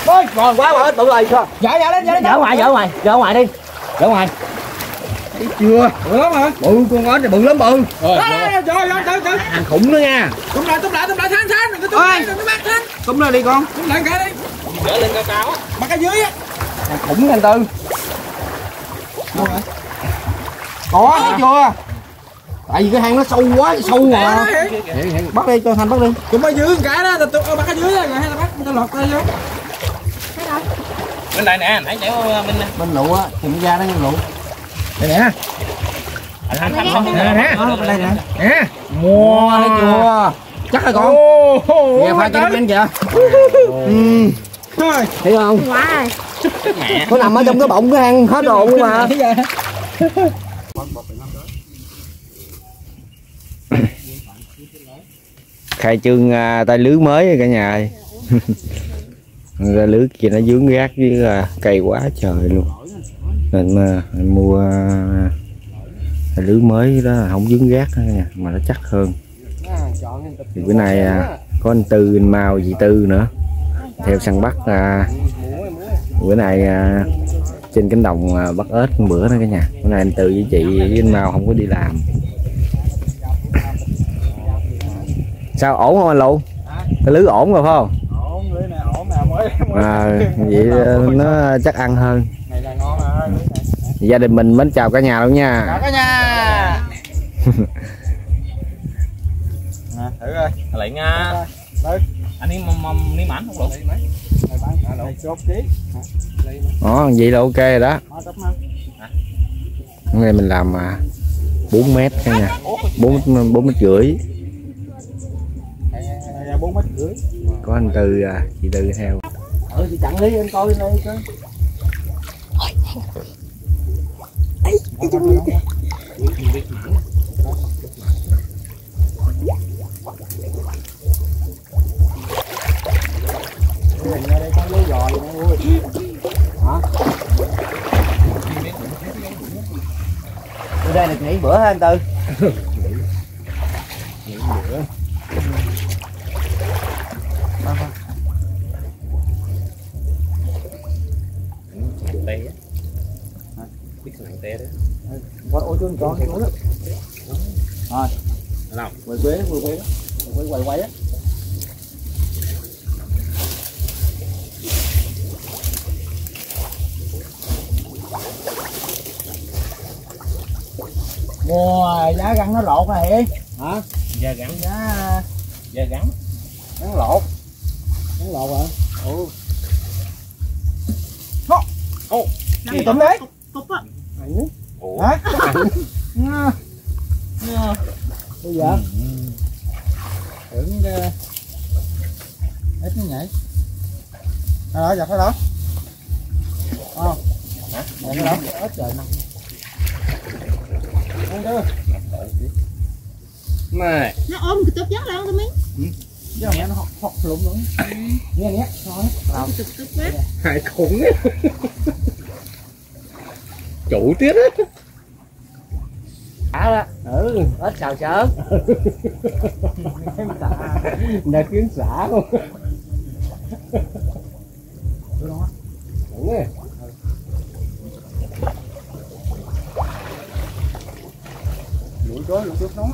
Ôi, ngon quá ơi, bự rồi sao? Dở lên, Dở ngoài đi. Dở ngoài. Thấy chưa? Bự lắm hả? Bự con ếch này bự lắm bự. Rồi, trời. Ăn khủng nữa nha. Túm lại, Thanh, đừng có túm lại, đừng có bắt Thanh. Túm lên đi con. Túm lại cái đi. Dở lên cao á. Bắt cái dưới á. Ăn khủng nha anh Tư. Đâu hả? Có, thấy chưa? Tại vì cái hang nó sâu quá, sâu mà. Bắt đi, cho Thanh bắt đi. Tụi bay dưới cái đó, tụi bắt cái dưới rồi hay là bắt tao lọt tay vô. Bên đây nè, nãy chạy bên nè. Bên lụ á, tìm ra đó nha lụ. Đây nè. Nè. Bên đây nè. Nè. Mua thấy chưa? Chắc rồi con. Nghe pha cho anh kìa. Thôi. Thấy không? Wow. Nó nằm ở trong cái bọng cái hang hết đồ luôn mà. Khai trương tay lưới mới cả nhà ơi. Ra lưới kia nó dướng gác với cây quá trời luôn, nên mà mua tay lưới mới đó không dướng gác nha, mà nó chắc hơn. Thì bữa nay có anh Tư, anh Mau, chị Tư nữa theo săn bắt. Bữa nay trên cánh đồng bắt ếch bữa đó cả nhà. Bữa nay anh Tư với chị với anh Mau không có đi làm. Sao ổn không anh Lụ? Cái lưới ổn rồi phải không? Ổn, lưới này ổn nè, mới vậy nó chắc ăn hơn. này là ngon rồi. Gia đình mình mến chào cả nhà luôn nha. Chào cả nhà. Thử coi. Lại nha. Đấy. Anh đi mảnh không được. Này chốt ký. Vậy là ok rồi đó. Hôm nay mình làm 4 mét cả nhà. 4 mét rưỡi. 4 mét rưỡi. Có anh Tư, chị Tư theo. Thì chặn đi anh coi đây coi. Đây có lưới giò gì nè ui. Hả? Ở đây là nghỉ bữa hả anh Tư? Nghỉ bữa. Tê á. Biết nặng tê đó. Quay ôi chú con đó. Rồi. Nào, Quay quế đó. Quay á. Mua giá gắn nó lột này. hả? Giờ gắn Giá gắn gắn lột. Gắn lột hả? Ừ. Ô, Cái tụm đấy. Cục á. ủa. Hả? Bây giờ tưởng ít nó nhảy. Thôi đó, giật thôi đó. Không. Hả? Cái đó ít trời nè. Ăn chưa? Này. Nó ôm cái tớp giấc lên không miếng. Chứ nghe nó học lụng luôn. Nghe thôi. Ôm cái tớp quá. Hai khủng á. Chủ tiết á. Đó. Ếch xào sớm. Em xả. Nhà kiến xả luôn. Đúng không? Đúng rồi. Lụi trước nó.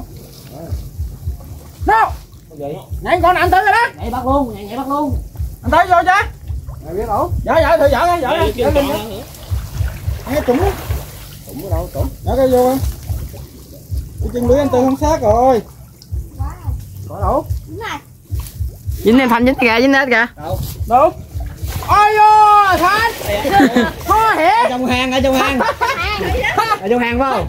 Đâu? Vậy? Nhảy con anh tới rồi đó. Nhảy bắt luôn, nhảy bắt luôn. Anh tới vô chứ? Mày biết ổn? Dạ thử dở lên. Nghe trúng á. Trúng ở đâu trúng? Dở cái vô không? Cái chân lưới anh Tư không sát rồi. Có đâu? Đúng rồi. Dính em Thanh dính hết kìa. Đâu? Ôi vô Thanh. Khó hả? Ở trong hang. Ở trong hang phải không?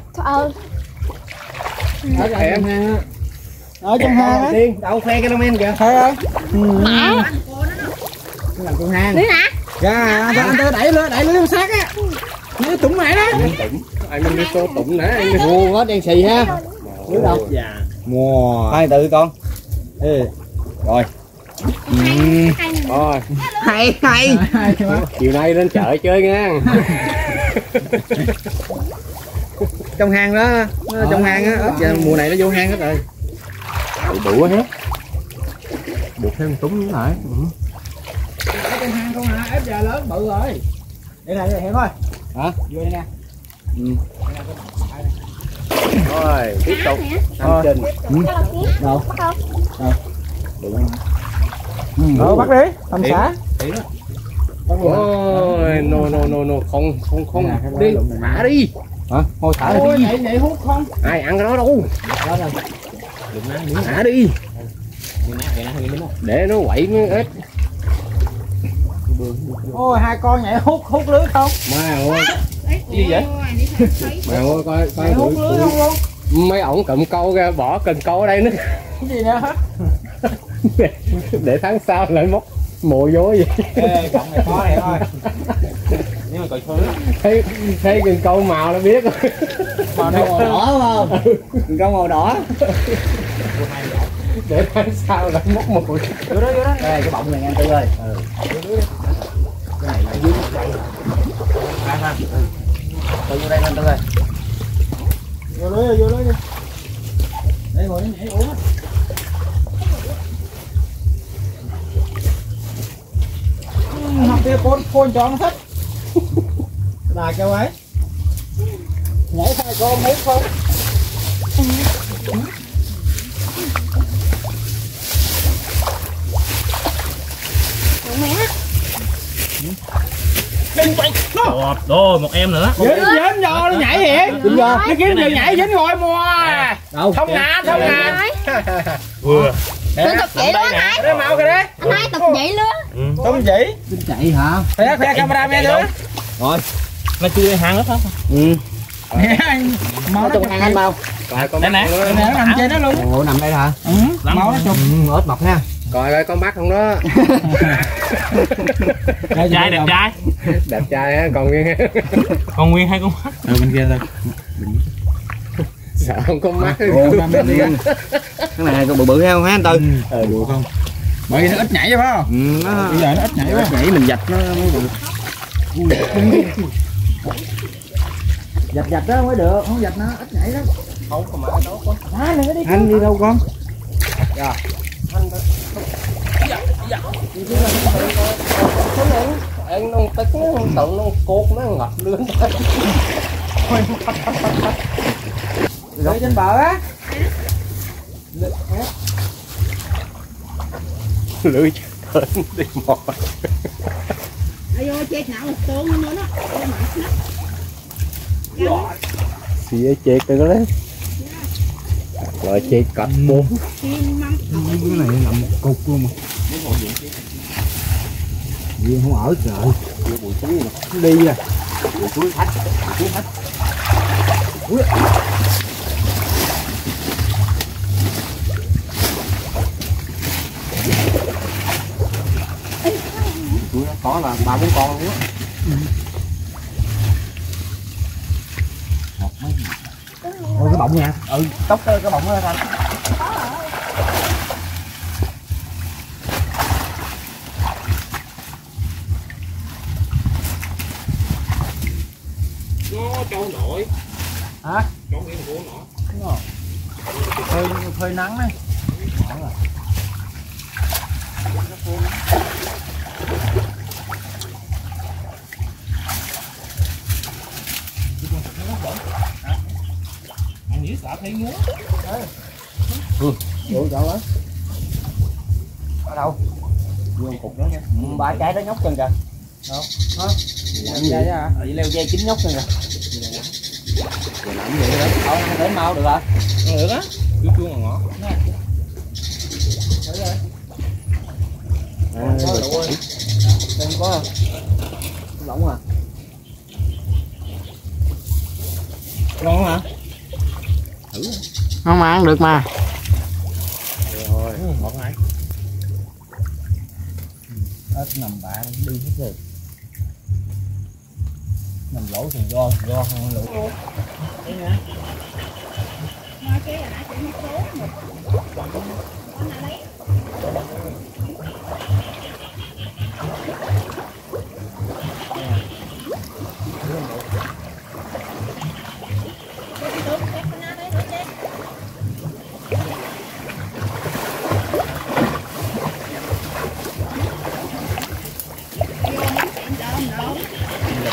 Ở trong hang á. Ở trong hang á. Tiên, đậu khoe cái lông em kìa. Thấy ơi. Nè. Nó làm trong hang. Lưới nè. Dạ, anh Tư đẩy lưới không sát á. Nó trúng mày đó. Anh mình đi tô tụng nè. Ngu quá đen xì ha. Lưới đâu? Dạ. Mua. Hai tự con. Ê. Rồi. Thôi. Hay. Chiều nay lên chợ chơi nha. Trong hang đó, trong hang á, mùa này nó vô hang hết rồi. Đủ hết. Buộc thêm túng nữa lại. Ở trong hang ăn con hả? Ếch già lớn bự rồi. Đây này Hiệp ơi. Hả? Vô đây nè. Rồi tiếp tục hành trình. Đâu? Đâu Bắt đi, tầm xả. Ôi, no, không đi, thả đi. Hả? Thôi thả Ôi, đi. nhảy hút không? Ai ăn cái đó đâu. Thả đi. Để nó quậy mới ít. Ôi, hai con nhảy hút lưới không? Má ơi. Gì vậy? Má ơi, coi Hút lưới không luôn? mấy ổng cụm câu ra bỏ cần câu ở đây nữa. Cái gì nữa hả? Để tháng sau lại móc mùa vô gì. Ê, cọng này khó này thôi. Nhưng mà coi thứ Thấy cần câu màu là biết rồi. màu đỏ không? Cần câu màu đỏ. Để tháng sau lại móc mùa. Vô đó. Đây, cái bọng này nghe Tư ơi. Cái này là dưới đây. Ha. Tôi vô đây lên Tư ơi. Vô lưới đi. Đây ngồi nhảy uống á. Học kia phôn cho nó thích. Là kêu ấy. Nhảy hai con mấy không? Đừng quay. Rồi một em nữa. Dính vô nó nhảy vậy. Dính vô. Nó kiếm người nhảy dính rồi mua. Đâu? Thông ngà. Vừa. Tôi tục vậy luôn anh hai. Đây mau kìa đấy. Anh hai tục vậy luôn. Tông vậy. Chạy hả? Khoe camera mẹ nữa. Rồi. Nó chưa hàng hết hả? Ừ. Mau Nó ăn anh mau. Coi con Đây mắt nè. không đó. Nè nó nằm trên đó luôn. Ồ nằm đây hả? Mau nó chụp. Ớt mọc nha. Coi con mắt không đó. Đẹp trai đẹp trai. Đẹp trai á, còn nguyên. Con nguyên hay con mắt? Bên kia thôi. Sợ không có mắt. Ồ nằm bên điên. Cái này con bự heo hả anh Tư? Được không? Bởi vì nó ít nhảy phải không? Ừ, nó Bây giờ nó ít nhảy quá. nhảy mình dạch nó mới được. Dạch đó mới được, không dạch nó ít nhảy lắm. Không có mà đâu có. Anh đi đâu con? Ăn nó tức nó tự nó cột nó ngập lươn. Rồi trên bờ á. Lưỡi chết đi mò. Ai vô chết não một tô nữa đó. Xỉa chết tới đó đấy. Rồi chết cọt bốn. Cái này nằm một cục luôn mà. Gì không ở trời. Đi à. Có là 3-4 con luôn á. Ôi cái bọng nha. Tóc cái bọng đó anh. Nó trâu nổi. Hả? Trâu nguyên của nó. Phơi nắng đấy. Anh nghĩ sợ thấy ngứa. Ủa đâu đó? Ở đâu? Vô cục đó nha. Ba trái đó nhóc chân kìa. Đâu? Hả? Làm gì hả? Vậy leo dây chín nhóc chân kìa. Làm gì đó? Thôi ăn thử mau được hả? Được á. Chú chua ngọt. Thử rồi. À, Đừng có. Lỏng à? Ngon hả? Không mà ăn được mà. Rồi, ngọt ngay. Ếch nằm bạn đi hết rồi. Nằm lỗ thì do không lỗ. Đây nè. Nói cái là nãy cũng số một. Con nào lấy?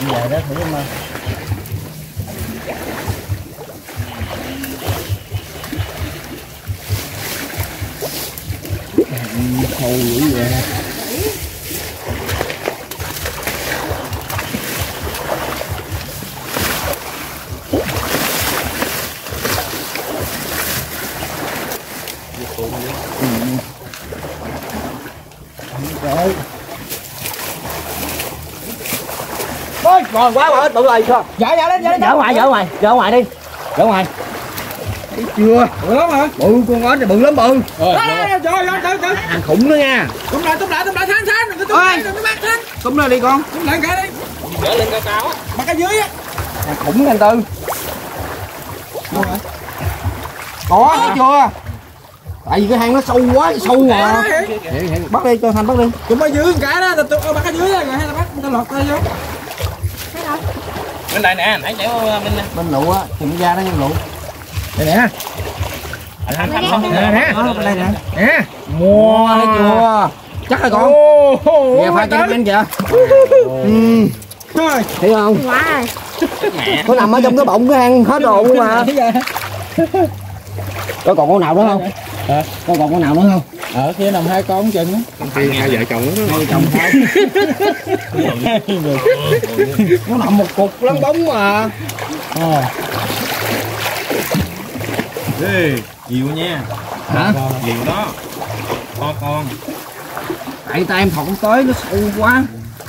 về đó thử mà. Sâu dữ vậy. Rồi. Ôi, ngon quá quá bự rồi sao? Dở lên, dở ngoài đi. Dở ngoài. Thấy chưa? Bự lắm hả? Bự con ếch này bự lắm bự. Trời ơi. Ăn khủng nữa nha. Túm lại Thanh, đừng có túm lại, đừng có bắt Thanh. Túm lên đi con. Túm lại cái đi. Dỡ lên cao cao á. Bắt cái dưới á. Ăn khủng anh Tư. Đâu rồi? Có thấy chưa? Tại vì cái hang nó sâu quá, sâu mà. Bắt đi cho Thanh bắt đi. Tụi mới dưới cái đó, tụi bắt cái dưới rồi hay là bắt tao lọt tay vô. Bên đây nè, nãy chẻo bên nè. Bên lụ á, tìm ra đó nhân lụ. Đây nè. Thanh nè. Bên đây nè. Nè. Mua thấy chưa? Chắc rồi con. Nè pha cho anh kìa. Thôi. Thấy không? Wow. Nó nằm ở trong cái bọng cái hang hết rồi luôn mà. Có còn con nào nữa không? Hả? Có còn con nào nữa không? Ở kia nằm 2 con chừng á. Hai vợ chồng đó. Hai chồng thôi. Nó nằm một cục lắm bóng mà. Ê, nhiều nha. Hả? Nhiều đó. Con. Tại tay em thọc tới nó sâu quá.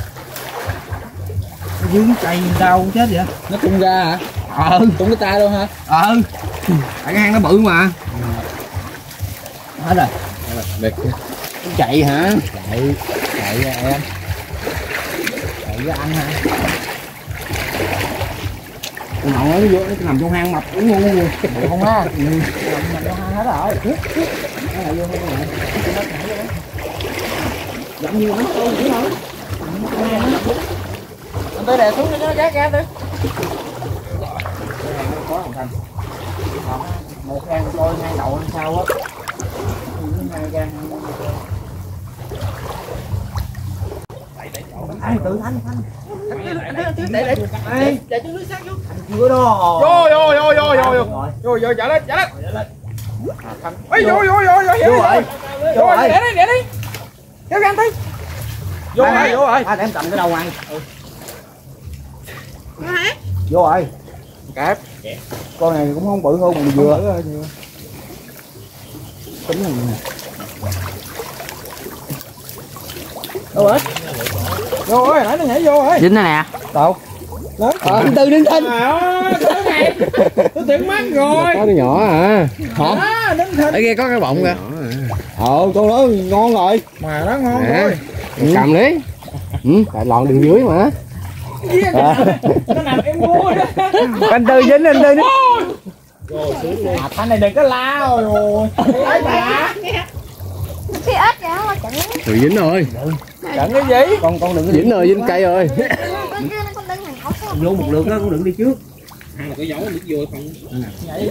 Nó dướng cây đau chết vậy. Nó tung ra hả? Tung cái tay luôn hả? Tại cái hang nó bự mà. Hết rồi. Đẹp. Nó chạy hả? Chạy ra em. Chạy với anh hả? Con nào nó vô nó nằm trong hang mập cũng ngu luôn. Không á. Nằm trong hang hết rồi. Nó lại vô hang này. Dặm nhiều lắm thôi chứ không? Anh tới đè xuống cho nó gác ra đi. Có thằng Thành. Một hang coi hang đầu hang sau á. Hai gan. Tự Thanh. Để cho nước sát vô. Chưa đó. Vô, trả lên. Ê, vô. Vô rồi. Để đi. Kéo gan đi. Vô rồi. Để em cầm cái đầu ngoài. Hả? Vô rồi. Kẹp. Con này cũng không bự hơn mà vừa. Tính này nè. Đâu rồi? Vô rồi, nãy nó nhảy vô rồi. Dính đây nè. Đâu? Lớn. Anh Tư đứng Thanh. Trời ơi, tôi tưởng mắt rồi. Có đứa nhỏ hả? Hả? Đứng thịt. Ở kia có cái bọng kìa. Con đó ngon rồi. Mà nó ngon Nè. rồi. Cầm đi. Tại lòn đường dưới mà. Nó nằm em mua đó. Anh Tư dính anh Tư. Thanh này đừng có lao rồi. Đấy bà. Cái ếch vậy mà chẳng. Rồi dính rồi. Chẳng cái gì? Con đừng có Dính rồi, dính cây rồi. Con đứng hàng ốc. vô một lượt đó, con đừng đi trước. Hai là có dấu được vô không? Nhảy.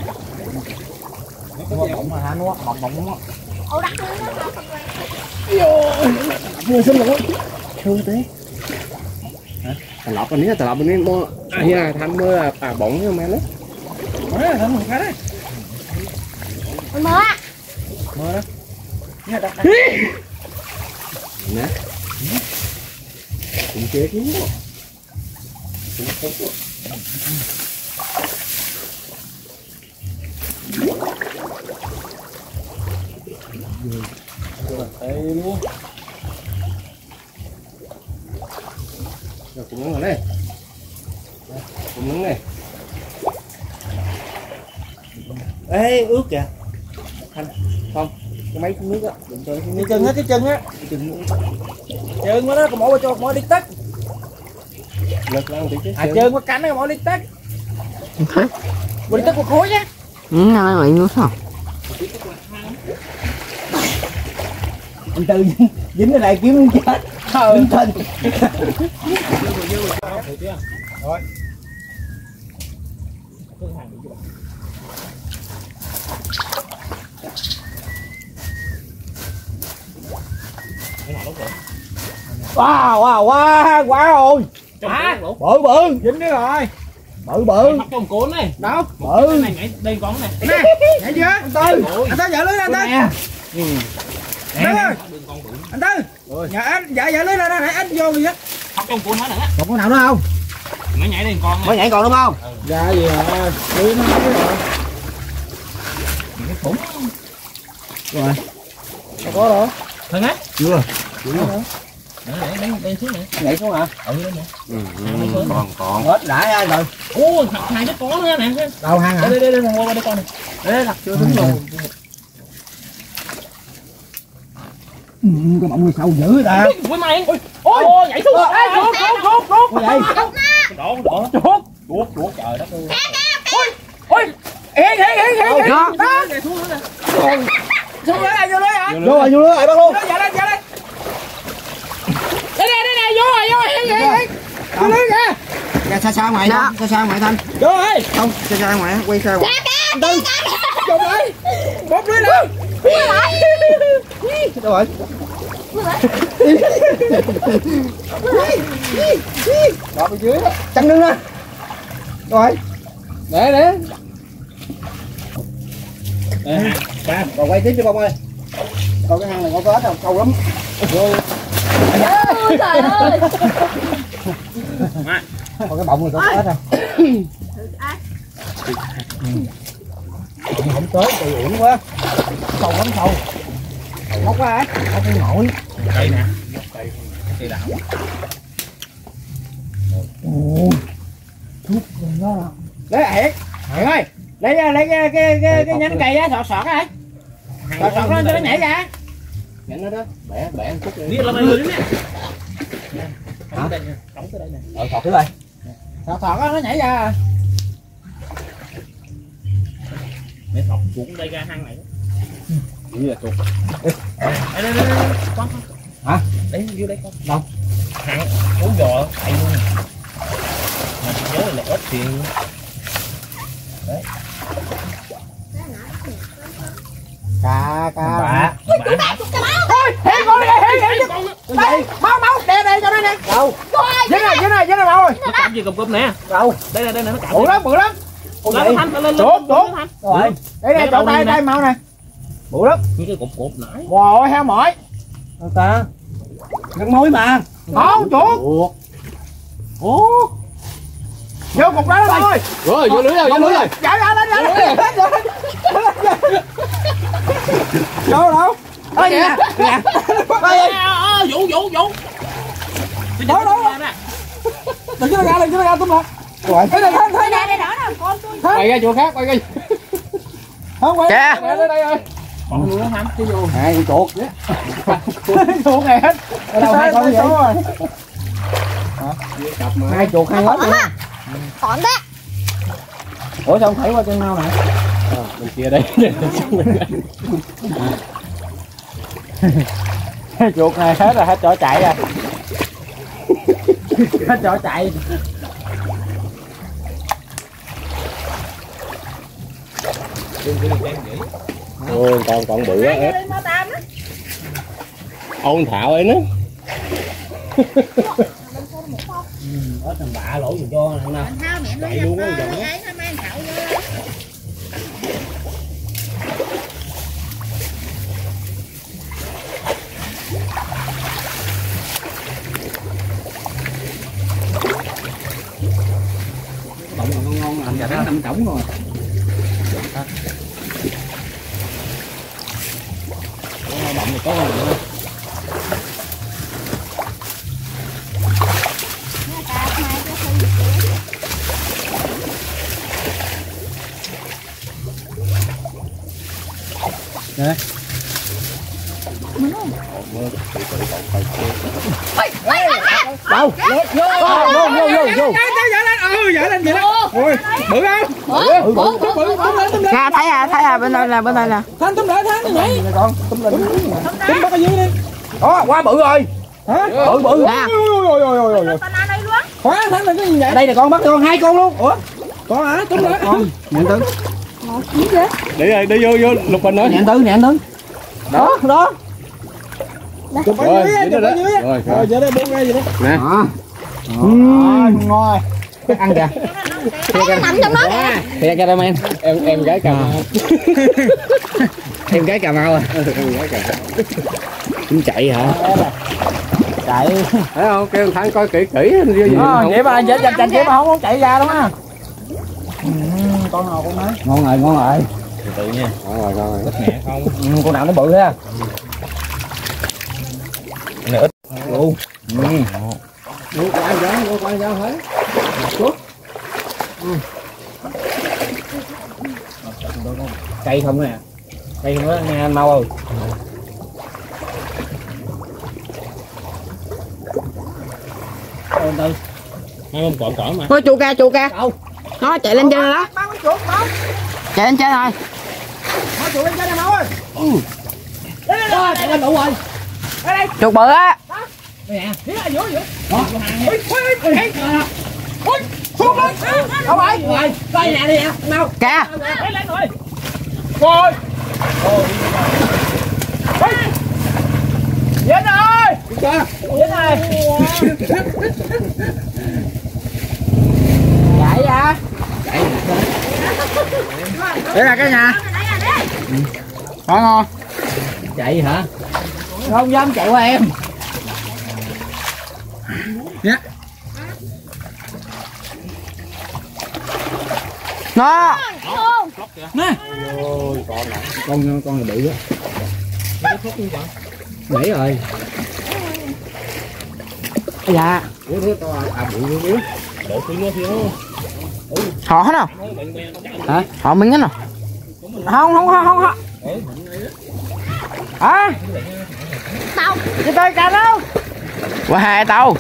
Nó có bọng mà hả nó bọng nó. Ồ đặt lên đó không quen. Vừa xin lỗi. Thương tí. Tà lọt bênนี้mua. Nha, Thanh mới là bọng với men đó. Đấy, thằng một cái đấy. Mơ á. Mơ đó. Nha đặt. Nè. Cũng chết lắm. Đây luôn. Rồi cũng nướng rồi đây. Cũng nướng này. Ê ướt kìa. Thanh không cái mấy nước á đừng chơi Cái chân á, cái chân á. Chân quá đó, còn mỗi cho mỗi đi tắt. Lật ra một tí chứ. Chân có cánh nó mỗi đi tắt. Đi tắt một khối nhá. nó lại nước sao anh Tư dính cái này kiếm muốn chết dính thân Rồi. wow rồi À, bự dính nữa rồi. Bự Bắt con cuốn này. đâu Cái này nhảy đây con này. nè, nhảy chưa anh Tư, anh Tư dở lưới lên anh Tư. Tư ơi, anh Tư dạ anh dạ lưới lên nãy anh vô gì á. Bắt con cuốn hết nữa. Còn con nào nữa không? Mới nhảy đây con này. Mới nhảy còn đúng không? Dạ gì à, lưới nó rồi. Cái khủng rồi có rồi Thôi á. chưa Đây xuống nè. nhảy xuống hả? Ừ đây nè. còn Hết đã rồi. Ô, thật hai cái có nữa nè. Đâu hang hả? Đây mua qua đây con này. Đấy đặt chưa đúng rồi. Cái bọng người sâu dữ ta. Ui mày. Ôi, nhảy xuống. Ê, chuột. Ôi vậy. Chuột trời đất ơi. Ôi. Hiền. Đó. Xuống lưới này vô lưới hả? vô lưới lại bắt luôn. Dạ đây. Đây nè vô rồi. Vô lưới kìa. Ra xa ngoài Thanh, xa ngoài Thanh. Vô rồi. Không, xa ngoài, quay xa ngoài. Tư. Vô lưới. Bóp lưới nữa. Đâu rồi? Đọt ở dưới đó. Chăng lưng ra. Rồi. Để. Ba, còn quay tiếp cho bông ơi. Còn cái hang này có ếch không? Sâu lắm. Ôi trời ơi. Còn cái bọng này có ếch không? Không tới, tụi uổng quá. Sâu lắm sâu. Móc quá ấy. Móc cái nổi. Đây nè. Cây đảo. Thuốc nó đâu. Đấy Hiền ơi. Lấy cái nhánh cây á, sọt á. Sọt lên cho nó nhảy ra. Nhánh nó đó, bẻ một chút đi. Biết là mày đứng nè. Hả? Cổng tới đây nè. Sọt thứ đây. Sọt á, nó nhảy ra. Để thọc cuốn đây ra hang này. Như là chuột. Đây. Con. Hả? Đấy vô đây con. Đâu? Hang uống giò chạy luôn. Mà nhớ là ớt tiền. Đấy. Cá. Bả. Thôi, Hiền con đi Hiền. Đây, máu đè cho nó nè. Đâu? Dính này đâu rồi. Nó cạp gì cụp nè. Đâu? Đây nó cạp. Bự lắm. Lên Thanh lên. Chuột. Rồi. Đây chỗ tay mau nè. Bự lắm. Như cái cục nãy. Wow, heo mỏi. Đâu ta? Gắn mối mà. Không, chuột. Ủa. Vô cục đó thôi. Rồi, vô lưới rồi. Dạ lên. Vô đâu? Ơi nè. Vụ. Đó. Đừng cho nó ra tụm lại. Rồi. Cái này thấy nè. Đây đó nè con tôi. Quay ra chỗ khác, quay ra. Không quay. Kìa. Quay lên đây ơi. Còn luôn hả? Chứ vô. Hai chuột. Chuột này hết. Ở đâu hai con vậy? Hai chuột hai hết luôn. Còn đó. Ủa sao không thảy qua chân mau nè? Bên kia đây. Chuột này hết rồi, hết chỗ chạy rồi. Hết chỗ chạy. Ôi, còn bự á. Ôn thạo ấy nó. Ớt thằng bạ lỗ gì cho nè. Thao mẹ nó Chạy luôn á, nhập giận á. ấy nó mang thảo vô. Bọng ngon làm giờ nó nằm trống rồi. Bọng này có rồi nữa. Nè. Đâu? Vô. Dạ lên vậy đó. Ôi, bự không? Bự. Ra thấy bên đây nè. Thanh túm lại Thanh nhảy. Con túm lên. Túm bắt ở dưới đi. Đó, quá bự rồi. Hả? Bự. Ôi. Con ăn đây luôn. Khóa Thanh là cái gì vậy? Đây là con bắt con hai con luôn. Ủa? Con hả? Túm lại. Con. Nhận Tư. Đi vô lục bình nữa. Nhận Tư. Đó. Chụp ở dưới, chụp ở dưới. Rồi, giờ đây buông ra gì đấy. Nè. Ngon rồi. Ăn kìa. Nằm trong đó kìa. Thì cho em em gái Cà Mau. Em gái Cà Mau à? Em gái Cà Mau. Cũng chạy hả? Chạy. Thấy không? Kêu thằng coi kỹ kỹ. Vậy mà chành chị mà không chạy ra đúng á. Con nào con nói. Ngon rồi, ngon rồi. Tự nha. Ngon rồi. Nhẹ không? Con nào nó bự ha. Này ít. Luôn. Mua quay ra hết. Cây không nè. Cây không đó nghe anh Mau ơi. Từ. Hai con cọn cỏ mà. Thôi chu ca. Nó chạy lên trên rồi đó. Chạy lên trên rồi. Nó chuột lên trên này Mau ơi. Chạy lên đủ rồi. Chuột bự á. Phía ở giữa. Ôi. Xuống lên. Không phải. Rồi, coi nè đi nè. Mau. Kìa. Lên rồi. Rồi. Dính ơi. Dính ơi. Chạy ra. Đây là cái nhà. Ngon. Chạy hả? Không dám chạy qua em. Dạ. Nó. Con là bự á. Nãy rồi. Dạ. Ủa thứ to bự yếu. Bộ phim nó thiếu. Họ hết nào? Hả? Họ mình hết nào? Không. À. Tao. Chị tôi cả đâu? Qua hai tao.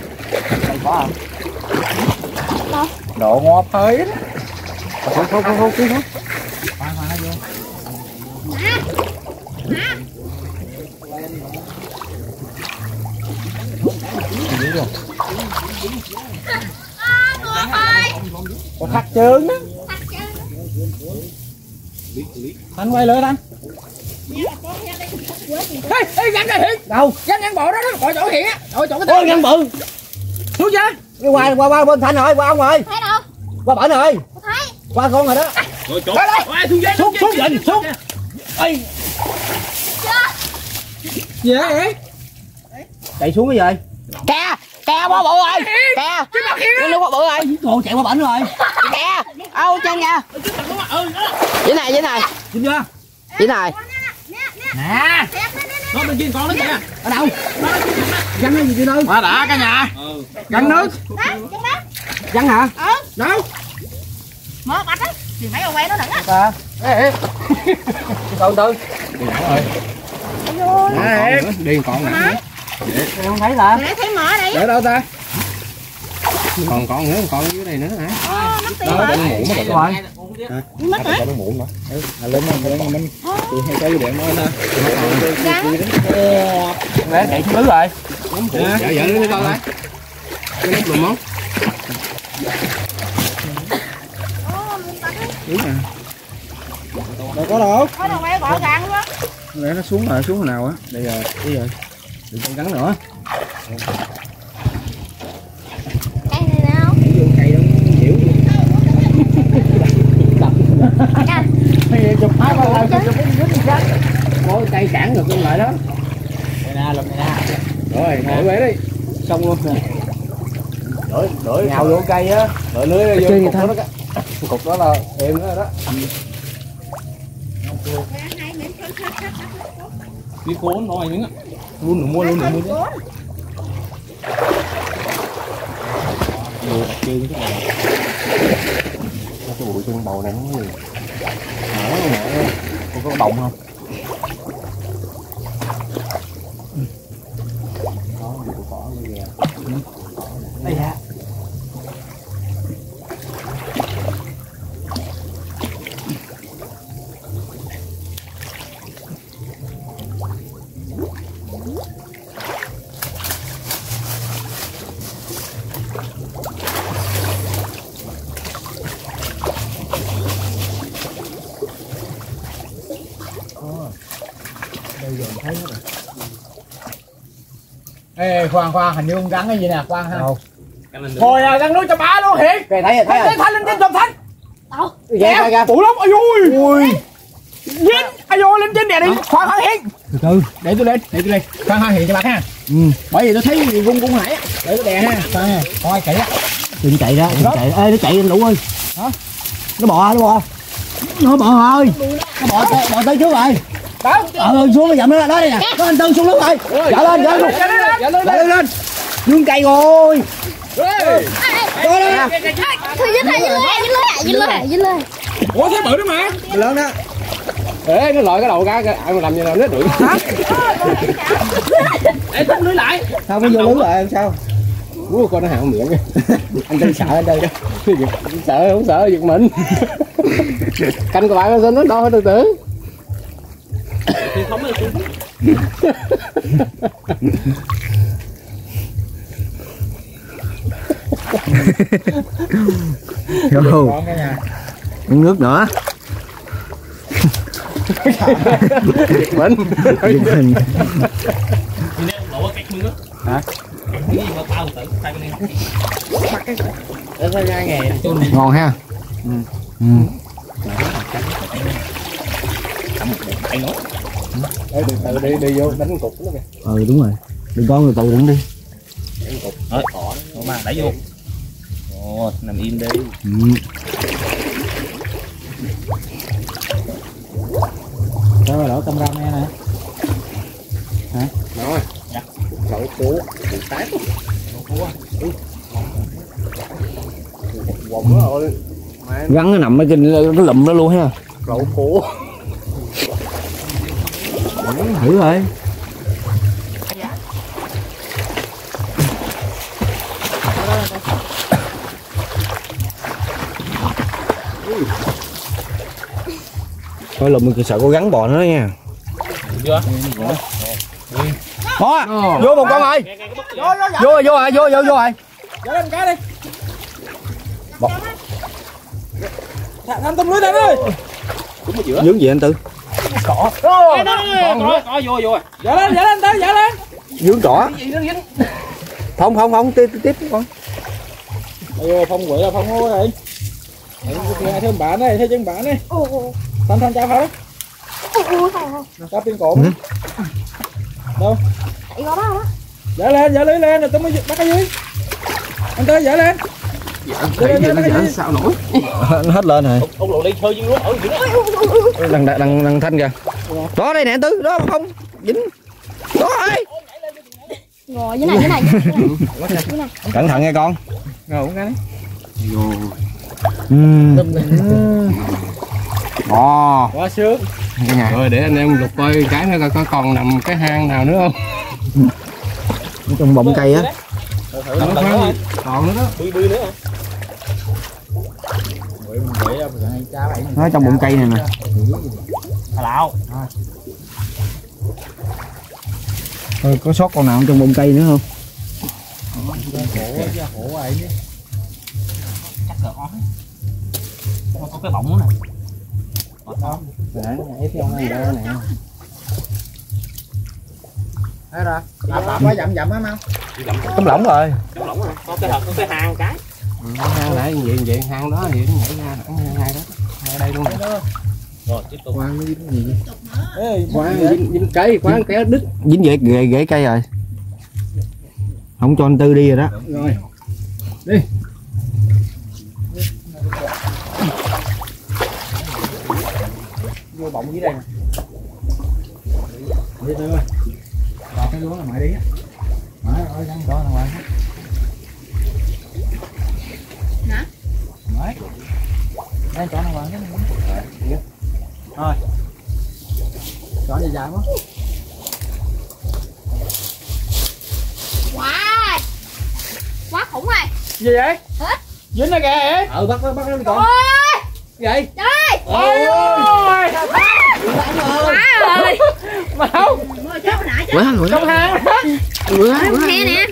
Độ ngọt hơi. Không. Còn khắc trơn đó. Anh quay lại anh. Ê, gắn cái hiện. Đâu? Gắn bộ đó đó, gọi chỗ hiện á. Gọi chỗ cái Ôi gắn bự. xuống chưa? Cái qua bên Thanh rồi, qua ông rồi. Thấy đâu? Qua bển rồi. Thấy. Qua con rồi đó. Rồi chỗ. Xuống dần, xuống. Ê. Gì vậy? Chạy xuống cái gì? Kìa bó bự rồi. Kìa. Nó nước bó bự rồi. Cô chạy qua bển rồi. Kìa. Ô chân kìa. Dưới này. Nhìn chưa? Dưới này. Nè. Nó bên kia con nó kìa. Ở đâu? Gắn cái gì kia đâu? Mà đã cả nhà. Gắn nước. Gắn hả? Đâu? Mở bạch á. Thì mấy ông quay nó đừng á. Ê. Từ từ. Nè. Đi con nè. Không thấy là. Để thấy mở đây. Để đâu ta? Còn con nữa, con dưới đây nữa hả? Mất tiền Đó, rồi. nó mũ mất rồi. Rồi. Mất hả? Nó mũ nữa. Lên mình. Tôi hay chơi điện nói nè. Để chạy xuống rồi. Dạ đi con lại. Cái nắp lùm không? Đâu có đâu. Có đâu quay gọn gàng luôn á. Để nó xuống rồi nào á. Đây rồi. Đừng con gắn nữa. Cây này nào? Cây đó chịu. Chụp hai ba lần chụp cái dính gì Có cây cản được lại đó. Đây nè, lùm này nè. Rồi, đổi bể đi. Xong luôn nè. Đổi Nhào vô cây á. đổi lưới vô Chơi cục gì đó. Cục đó là êm đó đó. Đi cuốn nói miếng á. Luôn được mua chứ. Đồ đặt chơi cái này. Cái bụi chân bầu này nó gì? Có bọng không? Đây hả? Ê, khoan, hình như không gắn cái gì nè, khoan ha. Đâu? Thôi à, đang nuôi cho bà luôn Hiền. Kìa thấy rồi, Thanh lên trên giùm Thanh. Đâu? Kìa. Bự lắm, ai ui. Dính, ai vô lên trên nè đi, khoan hả Hiền. Từ để tôi lên, khoan ha Hiền cho bà ha. Bởi vì tôi thấy gung nãy để tôi đè ha. Khoan ha, coi chạy á. Đừng chạy ra, đừng chạy. Ê nó chạy anh Lũ ơi. Hả? Nó bò. Nó bò rồi. Nó bò tới trước rồi. Xuống nó dậm nó đó đây nè. Nó anh Tư xuống nước rồi. Dở lên. Nương cây rồi. Thôi dính lên. Ủa thấy bự đó mà. Lớn đó. Ê nó lòi cái đầu ra ai mà làm như nào nó đuổi. Để tắt lưới lại. Sao mới vô lưới rồi sao? Ủa con nó hạng miệng. Anh Tư sợ anh Tư đó. Sợ không sợ giật mình. Canh của bạn nó đo từ từ. Vô. Uống nước nữa. Giật mình. Hả? Ngon ha. Đi vô đánh cục nó kìa. Đúng rồi. Đừng con từ đừng đi. Mà đẩy vô. Ồ, nằm im đi. Đó là đổ cam răm nghe nè. Hả? Rồi. Đậu củ tát. Quần rồi. Gắn nó nằm ở trên cái lụm đó luôn ha. Đậu củ. Thử rồi. Thôi lụm mình sợ có gắn bò nữa nha. Chưa? Đó, vô một con ơi. Vô rồi. Dở lên cái đi. Thanh tôm lưới lên ơi. Dướng gì anh Tư? Cỏ vô rồi. Dở lên tới, dở lên. Dướng cỏ. Không, tiếp con. Ôi Phong quậy là Phong ơi. Hai thêm bạn đây, thấy chân bạn đây. Thanh chào phải. Chào pin cột. Đâu? Chạy vào đó. Dở lưới lên rồi tôi mới bắt cái dưới. Anh tới dở lên. Dở sao nổi. Nó hết lên rồi. Ông lộ đi chơi dương luôn ở dưới. Đằng Thanh kìa. Đó đây nè anh Tư, đó không dính. Đó ơi. Ngồi dưới này. Cẩn thận nha con. Ngồi uống cái đấy. Bò. Quá sướng. Rồi để anh em lục coi cái nữa coi có còn nằm cái hang nào nữa không. Trong bọng cây á. Còn nữa đó. Bươi nữa hả? Nó trong bọng cây này nè. Lạo. Thôi có sót con nào trong bọng cây nữa không? Chắc là có cái bọng nữa nè. Nhảy theo này đâu nè. Thấy rồi. Quá dậm á mau. Tấm lỏng rồi. Có cái hang cái. Hang lại vậy hang đó thì nó nhảy ra hang hai đó. Ở đây luôn. Rồi tiếp tục. Quang nó dính gì? Quang dính cây, quang kéo đứt. Dính ghế cây rồi. Không cho anh Tư đi rồi đó. Rồi. Đi. Vô bọng dưới đây nè. Đi Tư ơi. Đọt cái lúa là mày đi á. Mày ơi gắn đó ngoài. Hả? Mày. Đây chỗ nào ngoài cái này. Thôi. Chỗ dài dài quá. Wow. Quá khủng rồi. Gì vậy? Hả? Dính nó kìa. Bắt nó Trời con. ơi. Vậy? Trời. Ôi ơi. Quá rồi. Mà không. Trong hang. Phe nè.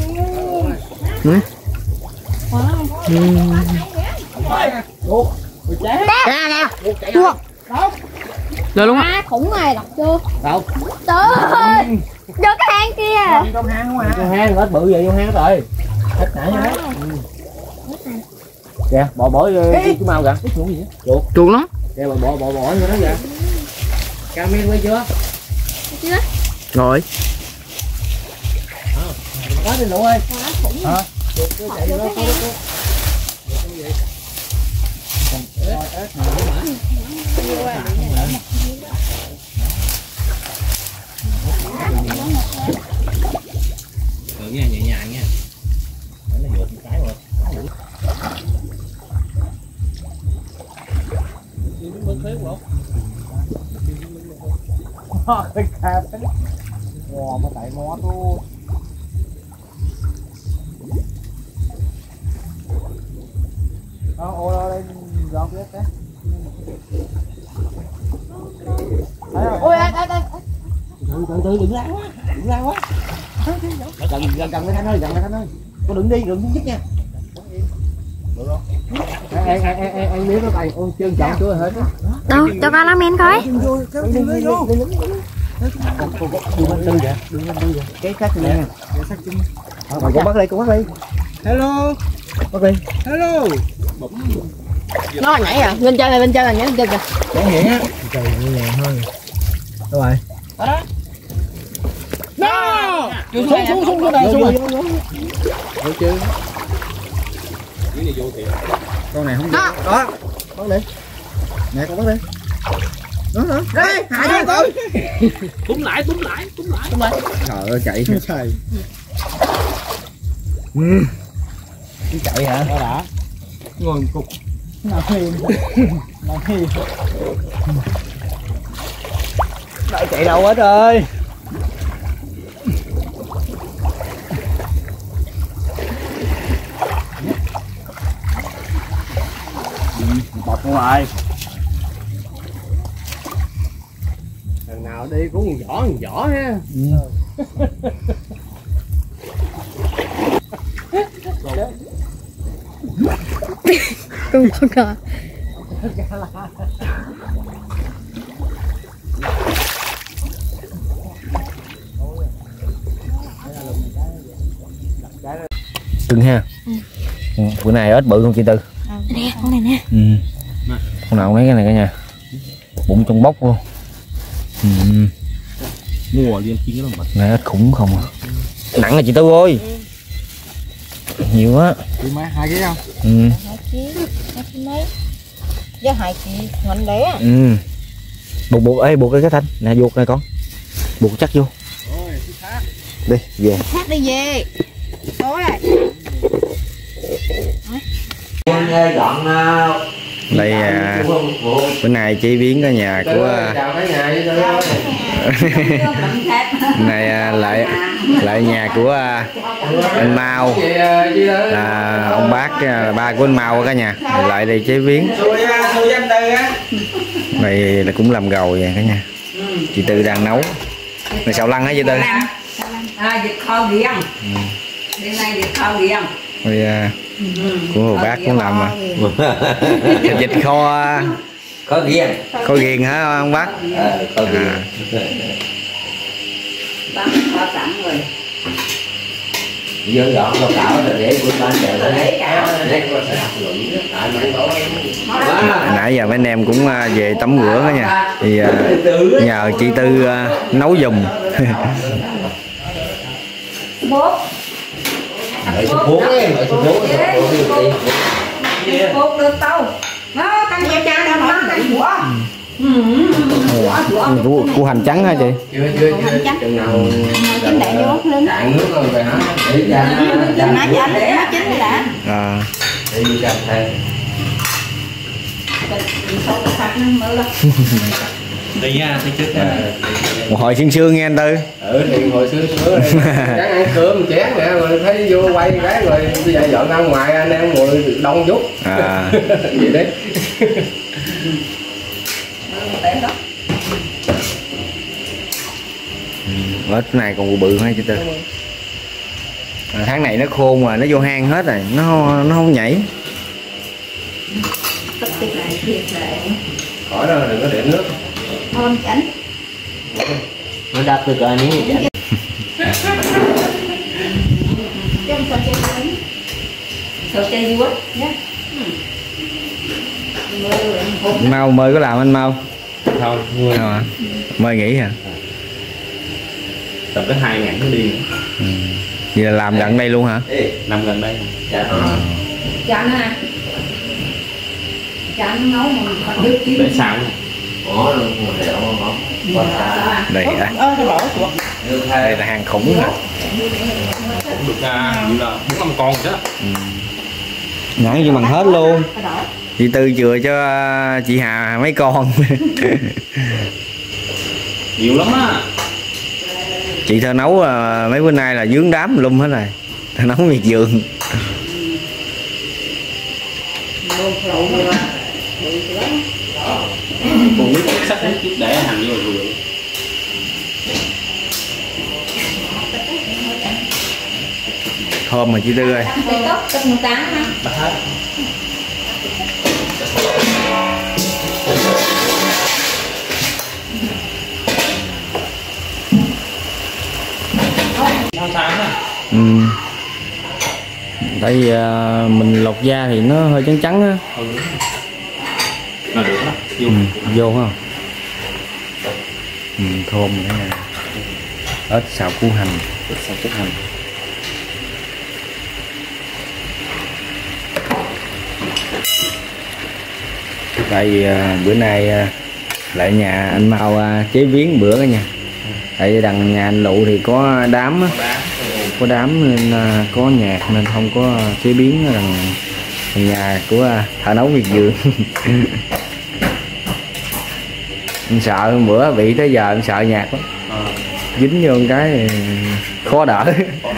Lên luôn á. Quá khủng rồi, đọc chưa? Đâu? Trời ơi. Vô cái hang kia. Trong hang không à? Trong hang hết bự vậy vô hang rồi. Hết nãy nha. Kìa, bỏ cái mau kìa. chuột nó. Kìa bỏ vô đó kìa. Camera quay chưa? Chưa. Rồi. Quá đi Nụ ơi. Quá khủng. Hả? Chạy vô cái heo. Được nha, nhẹ nhàng nha. Nó vụt một cái rồi. Cái cà phê. Wow, mà tại mó tu. Ô đây giọt biết đấy. Ôi đây. Từ đừng la quá. Đừng la quá. Gần cái Thanh ơi, Con đừng đi dứt nha. Được không? Anh biết nó tay ôn chân chọn chưa hết. Đâu, cho con lá men coi. Đường lên tư vậy. Cái khác nè. Con bắt đi. Hello. Bắt đi. Hello. Nó nhảy à, lên chơi là nhảy lên chơi kìa. Chẳng vậy á. Trời nhẹ nhàng thôi. Đâu rồi? Đó. No. Xuống đây xuống. Được chưa? Con này không vô. Đó. Bắt đi. Nè con bắt đi. Đó. Đây, hạ cho con. Túm lại. Trời ơi chạy. Trời. Chạy hả? Đó đã. Ngồi cục. Nào hiền. Đợi chạy đâu hết rồi. Bọt ngoài. Thằng nào đi cũng vỏ ha. Con cờ. Cưng ha. Bữa nay ếch bự không chị Tư? Nè, con này nè. Con nào lấy cái này cả nhà. Bụng trong bốc luôn. Mua liền chín cái lắm. Này ếch khủng không à. Nặng rồi chị Tư ơi. Nhiều á. Chị má 2 kg không? 2 kg mấy. Với 2 kg ngọn đẻ. Buộc cái Thanh. Nè buộc này con. Buộc chắc vô. Đi về. Khác đi về. Tối rồi. Đây bữa nay chế biến ở nhà của này lại nhà của anh Mao, ông bác ba của anh Mao cả nhà lại đây chế biến. Này là cũng làm gầu vậy cả nhà. Chị Tư đang nấu. Này xào lăng hả chị Tư? Vịt kho ghiền. Đêm nay vịt kho ghiền. Rồi của hồ bác cũng làm mà. Vịt kho ghiền hả ông bác? Bác kho sẵn rồi. Dơ dọn đồ cạo rồi để của ban chờ đấy. Nãy giờ mấy anh em cũng về tắm rửa đó nha. Thì nhờ chị Tư nấu giùm. Bố. Đợi số 4 ấy, đợi số 4 Bố được tao. Nó canh cha đang nó canh của. Củ hành trắng hả chị? Chưa. Chừng nào Chín đại vô lên. cạn nước rồi hả? Để ra Nãy giờ nó chín rồi đã. đi ra thêm. Đây nha, thấy trước nè. Một hồi sương nghe anh Tư. Thì hồi xưa chẳng ăn cơm chén nè rồi thấy vô quay cái rồi bây giờ dọn ra ngoài anh em ngồi đông chút. Vậy đấy. Ếch này còn bự hay chị Tư? Tháng này nó khô mà nó vô hang hết rồi, nó không nhảy. Khỏi đó đừng có để nước. Ngon chảnh. Nó đập từ cờ miếng gì chảnh. Trong sạch Sầu chai dúa nhé. Mau mời có làm anh mau Không, người à, mời nghỉ hả? tập tới 2 ngàn nó đi nữa. Vậy là làm gần đây luôn hả? Nằm gần đây. Chả nó nè. Chả nó nấu mà còn đứt chứ. Để sao nè. Đây hả? Đây là hàng khủng hả? Cũng được như là 4-5 con rồi đó. Nhãn cho bằng hết luôn. Chị Tư chừa cho chị Hà mấy con. Nhiều lắm á. Chị Thơ nấu mấy bữa nay là dướng đám lum hết rồi. Thơ nấu miệt vườn. Còn biết sách hết chút để hành vô rồi. Thơm mà chị Tư ơi. Cái tóc tóc một tán ha. Bắt hết. Sao á? Tại vì mình lột da thì nó hơi trắng trắng á. Là được đó. Vô không? Thơm nữa nè. Ớt xào củ hành. Ớt xào củ hành. Tại vì bữa nay lại nhà anh Mau chế biến bữa cả nhà. Tại vì đằng nhà anh Lụ thì có đám á, có đám nên có nhạc nên không có chế biến. Đằng nhà của thợ nấu miệt vườn. Anh sợ bữa bị tới giờ anh sợ nhạc lắm, dính vô một cái khó đỡ.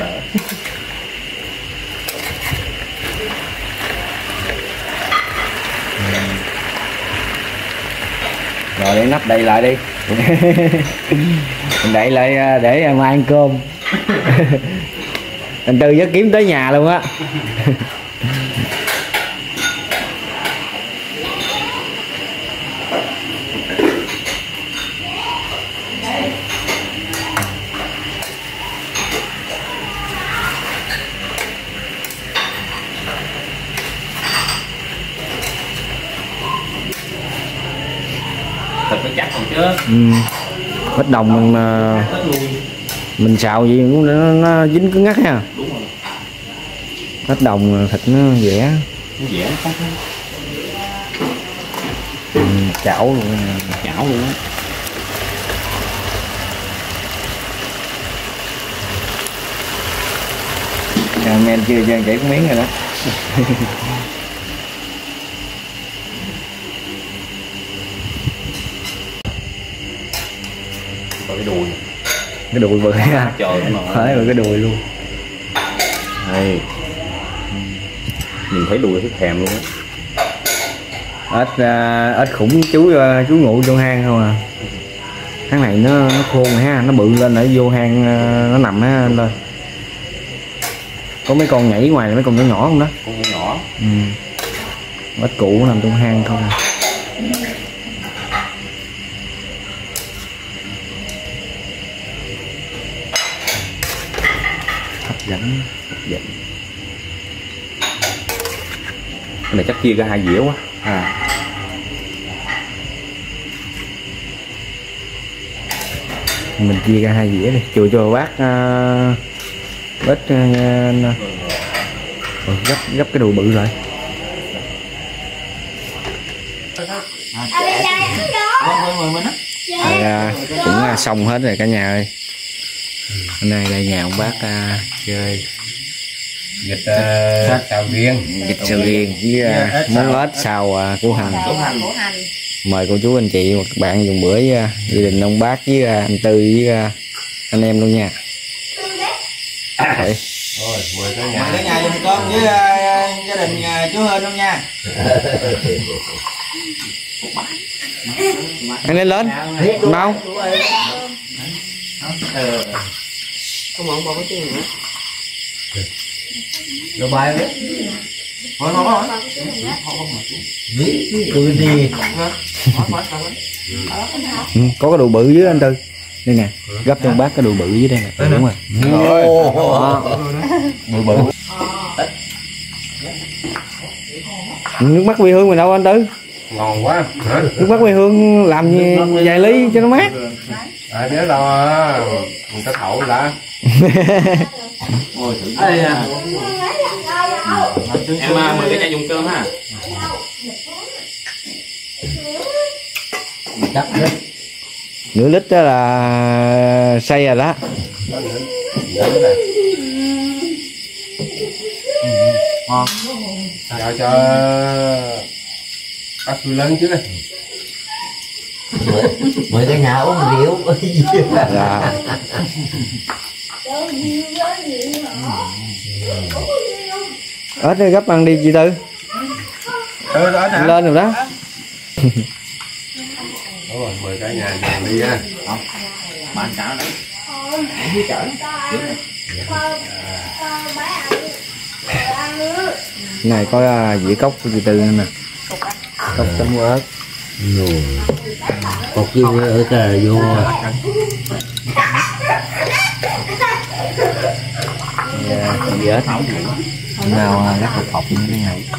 Rồi để nắp đậy lại đi. Mình đậy lại để mai ăn cơm. Anh Tư rất kiếm tới nhà luôn á. Thịt phải chắc còn chứ. Ít đồng mình xào gì cũng nó dính cứng ngắc ha. Đúng rồi. Ít đồng thịt nó dẻ. Nó dẻ nó chắc. Chảo luôn. Chảo luôn á. Men chưa cho chảy miếng rồi đó. Rồi cái đùi. Cái đùi bự ha. Trời nó Phải rồi cái đùi luôn. Đây. Nhìn thấy đùi thấy thèm luôn á. Ếch khủng chú ngủ trong hang không à. Cái này nó khô rồi ha, nó bự lên ở vô hang nó nằm á anh ơi. Có mấy con nhảy ngoài, mấy con nhỏ nhỏ không đó? Con nhỏ. Ếch cũ nằm trong hang không à. Hấp dẫn. Cái này chắc chia ra 2 dĩa quá. Mình chia ra 2 dĩa đi, chùi cho bác bớt gấp cái đùi bự rồi. Cũng xong hết rồi cả nhà ơi. Hôm nay đây nhà ông bác chơi Vịt xào riêng. vịt sầu riêng với món ếch xào củ hành. Mời cô chú anh chị và các bạn dùng bữa với gia đình ông bác với anh Tư với anh em luôn nha. Rồi mời cả nhà dùng cơm với gia đình chú Hên luôn nha. ăn lên mau. Rồi bài đấy. Hỏi. Cười đi. Có cái đồ bự dưới anh Tư. Đây nè, gấp cho bác cái đồ bự dưới đây nè. Đúng rồi. Bự. Nước mắt quê hương mình đâu anh Tư? Ngon quá. Hả? Nước mắt quê hương làm gì vài ly cho nó mát. Nếu đâu mình có thổi đã. Em mời cái chai dùng cơm ha. Nửa lít đó là say rồi đó. Cho bác Phương lớn chứ đây. Mời cả nhà uống rượu. Dạ. Ếch đi gấp ăn đi chị Tư. Lên rồi đó. Đúng rồi, mời cả nhà đi nha. Bạn cả đấy. Này có dĩa cốc của chị Tư nữa nè. Cốc chấm ớt. Cột kia ở cà vô. Dĩa ớt. Nào lát hộp hộp như thế này.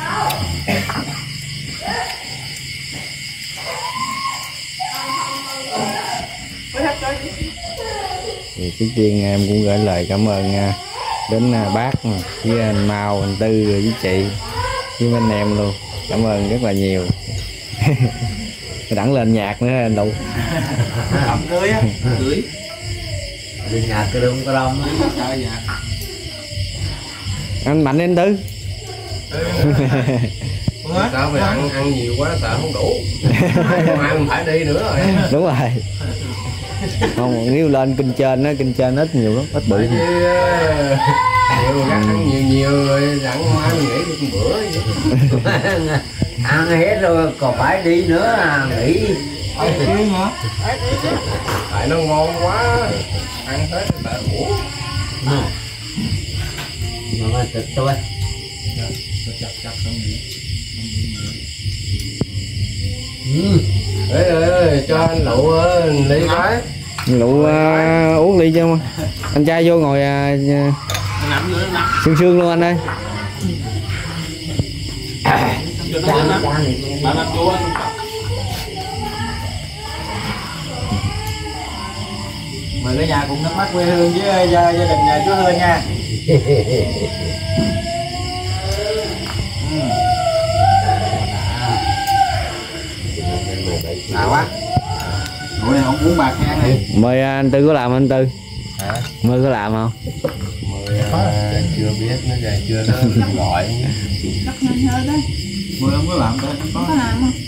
Thì trước tiên em cũng gửi lời cảm ơn đến bác với anh Mau, anh Tư với chị với anh em luôn, cảm ơn rất là nhiều. Đẳng lên nhạc nữa anh Đủ. Làm cưới á, cưới. Đi nhạc cái đông á. Anh Mạnh anh Tư. Sao phải ăn nhiều quá sợ không đủ. Mai mình phải đi nữa rồi. Đúng rồi. Không, nếu lên kinh trên ít nhiều lắm, ít bự. Nhiều ăn nhiều rồi dặn mai mình nghỉ được một bữa. Ăn hết rồi còn phải đi nữa nghỉ. Tại nó ngon quá. Ăn hết thì tại ủ. Mà thịt thôi. Ê, cho anh Lụ ly cái. Lụ uống ly cho anh trai vô ngồi sương sương luôn anh ơi. Mời cả nhà cùng nước mắt quê hương với gia đình nhà chú Hương nha. Nào quá. Bữa này không uống bạc hang này. Mời anh Tư có làm anh Tư? Hả? Mời có làm không? Mời chưa biết nó về chưa nó gọi. Mời không có làm đâu, không có làm không?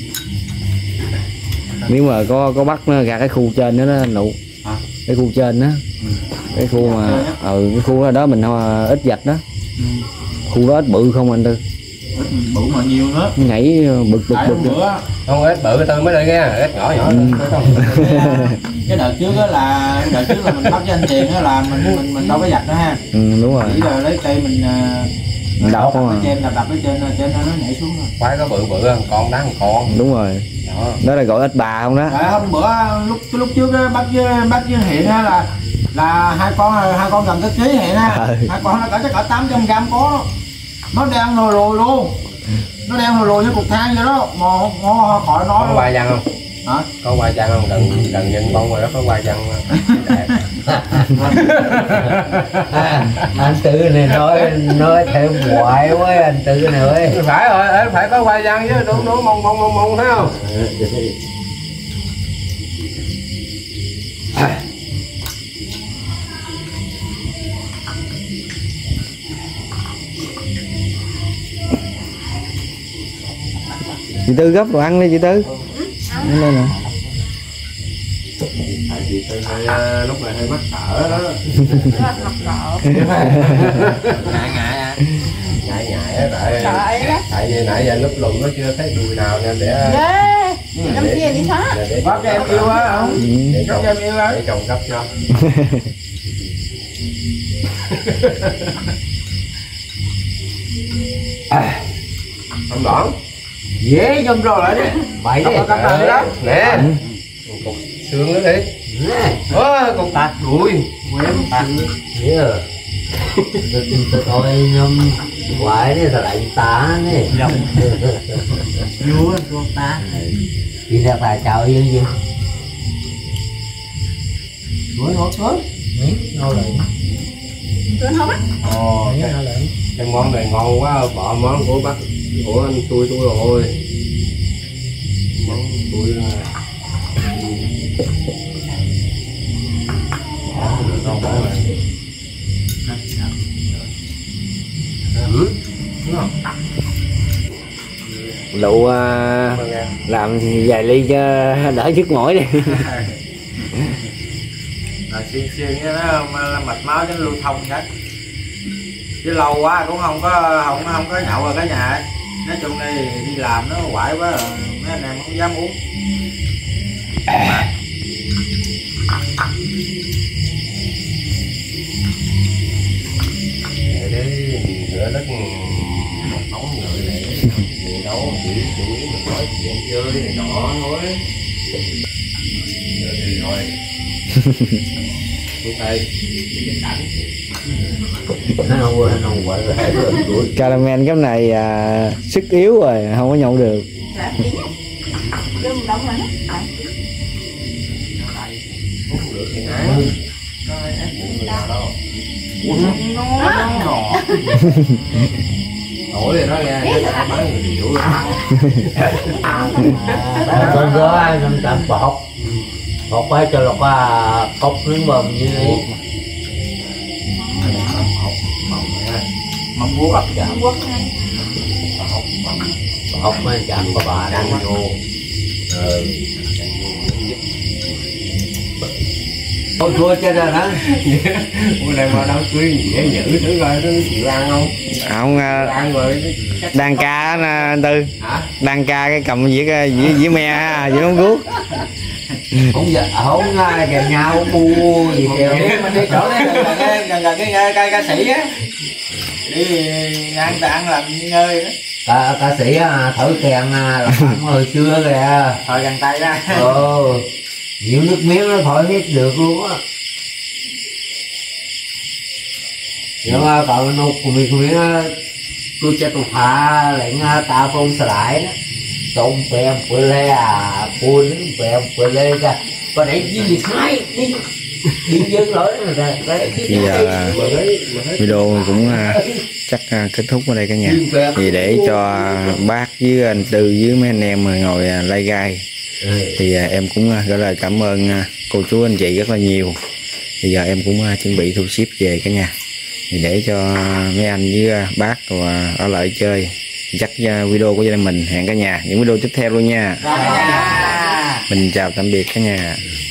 Nếu mà có bắt nó gạt cái khu trên đó đó anh Nụ. Hả? Cái khu trên đó. Cái khu mà cái khu đó mình ít vạch đó. Khu đó ít bự không anh Tư? Bự mà nhiều nữa. Nhảy bực. Bữa Không ít bự Tư mới đây nha, ít nhỏ cái đợt trước đó là mình bắt cho anh Tiền đó là mình đâu có vạch nữa ha. Đúng rồi. Chỉ là lấy cây mình đập không à. đập ở trên nó nhảy xuống rồi. Khoái có bự con đáng con. Đúng rồi. Đó là gọi ít bà không đó. Hôm bữa lúc trước đó, bắt với Hiện á là hai con gần cái ký Hiện á. Hai con nó chắc cả 800g có đó. Nó đang lùi luôn. Nó đang lùi như cục than vậy đó mà không khỏi nói. Có quay văn không? Hả? Có quay văn không? Đừng nhìn con rồi đó, có quay văn Anh Tư này nói thêm hoài quá anh Tư này ơi. Phải rồi, phải có quay văn chứ, đúng mong thấy không? Chị Tư gấp đồ ăn đi chị Tư. Ăn đây nè. Chị Tư lúc này hơi mắc thở đó. Ngại á, tại vì nãy giờ lúc lùng nó chưa thấy đùi nào nên để Năm kia đi phá. Bác em yêu á không? Bác em yêu á. Để chồng gấp cho. Không đỏng. Dễ nhâm rồi lại đi. Bậy đi. Nè. Cục xương nữa đi. Cục đùi. Dễ rồi. Tôi thôi nhâm. Quái này là lạnh tá này. Vua con ta. Đi ra tài chào yên gì? Bữa nốt sớm. Nấu lại. Tôi không á. Ồ, cái món này ngon quá, bỏ món của bác của anh tôi rồi. Món tôi là ngon quá mà. Lụ làm vài ly cho đỡ nhức mỏi đi. Là xiên cái nó mạch máu cho nó lưu thông hết. Chứ lâu quá cũng không có nhậu ở cả nhà. Nói chung đây đi làm nó quải quá rồi, mấy anh em không dám uống. Để rửa đất nóng người này gì đâu, chỉ mình nói chuyện chơi này nọ thôi. Rồi tôi thầy Caramel cái này sức yếu rồi, không có nhậu được. Làm gì á? Chứ không động rồi nó. nổi rồi đó nghe, bán người điệu luôn. Con đó năm trăm bột phải cho lọc cốc nước mầm như thế. Mắm vuốt ấp chạm. Quốc này. Bột mới chạm của bà đang vô. Thôi thua cho ra hả? Bữa nay mà đám cưới dễ nhữ thử coi nó chịu ăn không? Ông Ăn rồi đang ca á anh Tư. hả? Đang ca cái cầm dĩa me ha, dĩa mắm guốc. Không giờ không kèm nhau mua gì kêu. Mình đi chỗ đấy gần cái ca sĩ á. Đi ăn làm ngơi đó. Ca sĩ thổi kèn là hồi xưa kìa. Thôi gần tay ra. Nhiều nước miếng nó thổi hết được luôn á. Nhưng mà còn nụ của mình tôi cho tôi phá lệnh ta phong xả lại đó. Xong bèm bữa lê buồn bèm bữa lê ra. Còn đấy gì sai đi dân lỗi rồi Bây giờ video cũng chắc kết thúc ở đây cả nhà. Thì để cho bác với anh Tư với mấy anh em ngồi lai gai thì em cũng gửi lời cảm ơn cô chú anh chị rất là nhiều. Bây giờ em cũng chuẩn bị thu xếp về cả nhà, thì để cho mấy anh với bác rồi ở lại chơi. Chắc video của gia đình mình hẹn cả nhà những video tiếp theo luôn nha. Mình chào tạm biệt cả nhà.